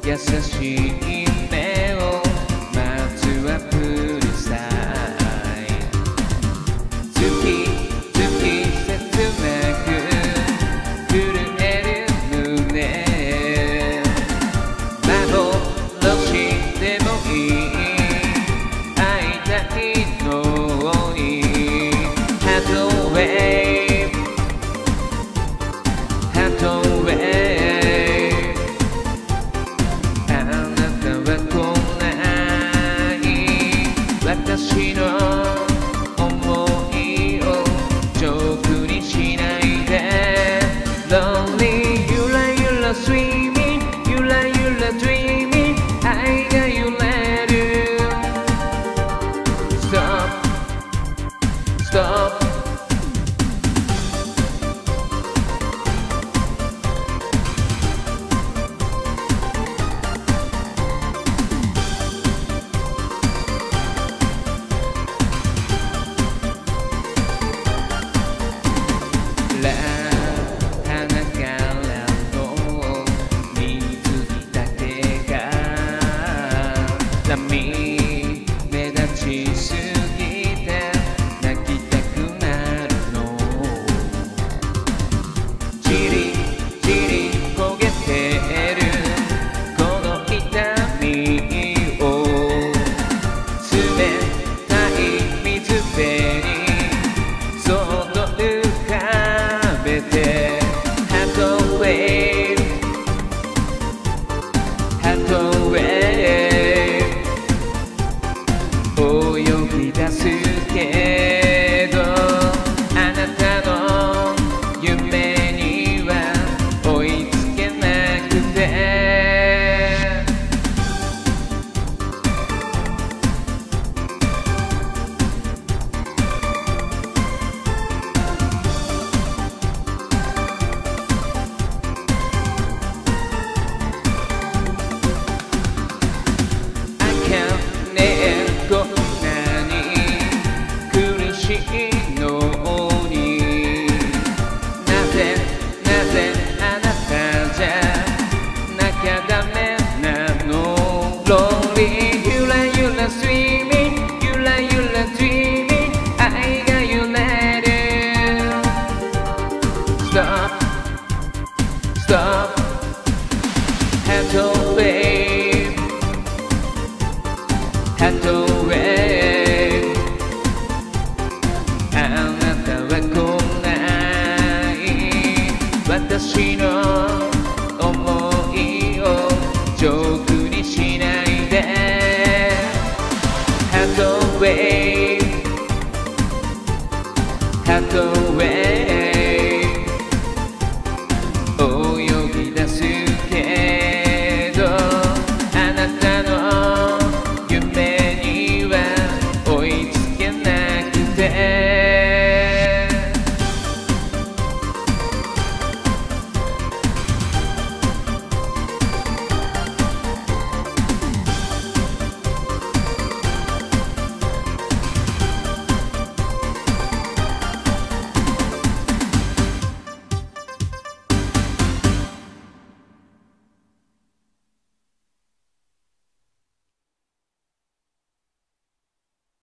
優しい目を待つアプリさえ月切なく震える胸幻でもいい会いたいのにたとえ私の想いをジョークにしないで Lonely ゆらゆら Swimming ゆらゆら Dreaming 愛が揺れる Stop Stop鼻からの水だけが波目立ちすぎて泣きたくなるのじりじり焦げてるこの痛みを冷たい水辺にそっと浮かべてたとえ泳ぎ出すけどあなたの夢には追いつけなくてこんなに苦しいのになぜあなたじゃなきゃダメなの Lonely ゆらゆら Swimming ゆらゆら Dreaming 愛が揺れる Stop Stop Hello babe Hello